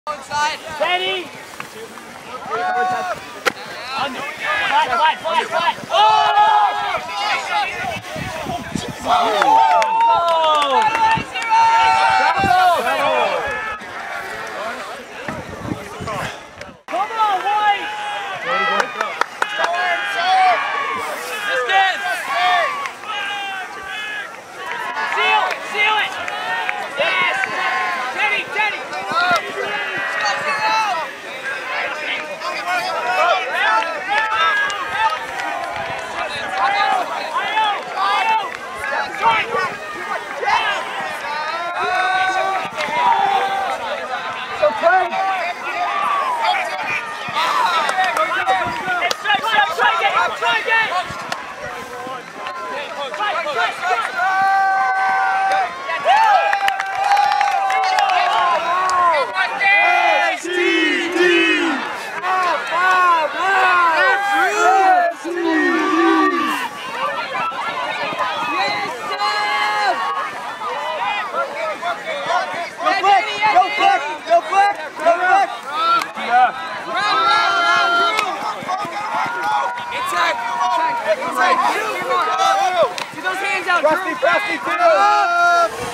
Ironside. Ready? Flat. Oh! Come on, White! Distance! Seal it! Yes! Teddy! See those hands out, Rusty,